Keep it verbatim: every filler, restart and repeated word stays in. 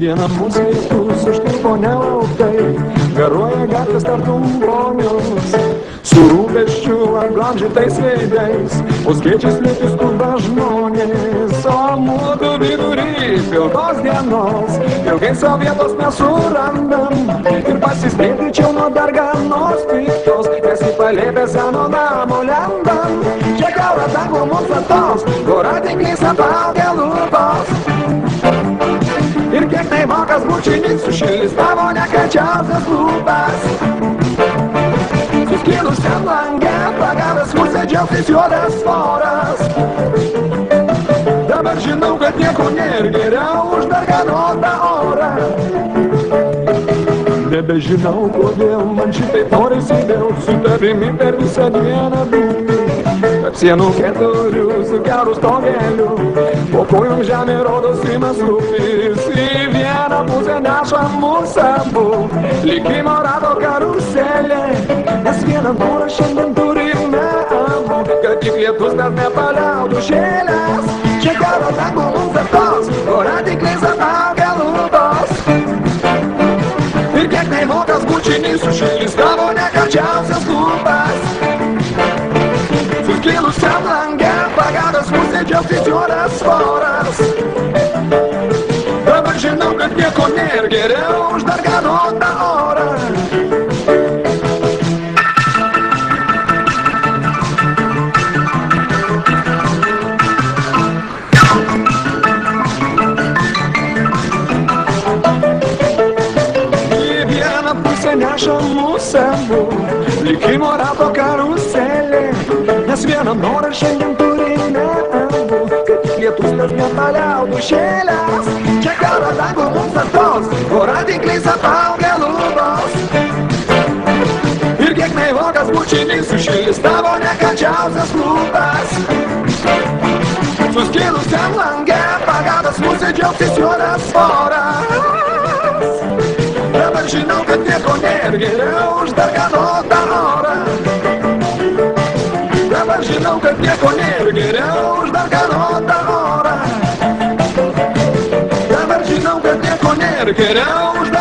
vieną pusę į tus užtilpo nelauktai, garuoja gatvės tartum vonios, su rūpesčiu apglamžytais veidais, po skėčiais lėti skuba žmonės, o mūsų vidury pilkos dienos, ilgai savo vietos nesurandam, ir pasislėpti čia nuo darganos piktos, mes į palėpę seno namo lendam, čia gaura tango mūsų atos, voratinkliais apaugę lūpos. Ir kiek tai mokas bučinys sušildys tavo nekančiausias lūpas. Suskilusiam lange pagavęs musę džiaugtis juodas svoras. Dabar žinau, kad nieko nėr geriau už darganotą orą. Nebežinau, kodėl man šitaip norisi vėl su tavimi per visą dieną būti. Tarp sienų keturių su geru stogeliu, po kojom žemė rodosi mes rūpis. Į vieną pusę neša mus abu, likimo rato karuselė, nes vieną norą šiandien turime abu, kad tik lietus dar nepaliautų šėlės. Čia karo tango mums atos, voratinkliais apaugę lūpos. Ir kiek neimokas bučinys sušildys tavo nekančiausias lūpas. Suskilusiam lange pagavęs musę džiaugtis juodas svoras. Dabar žinau, kad nieko nėr geriau už darganotą orą. Į vieną pusę neša mus abu, likimo rato karuselė, nes vieną norą šiandien turime abu, kad tik lietus tas nepaliautų šėlės. Čia karo tango mums atos, voratinkliais apaugę lūpos. Ir kiek naivokas bučinys sušildys tavo nekančiausias lūpas. Suskilusiam lange pagavęs musę džiaugtis juodas svoras. Dabar žinau, kad nieko nėr geriau už darganotą orą. Dabar žinau, kad nieko nėr geriau už darganotą orą. Dabar žinau, kad nieko nėr geriau už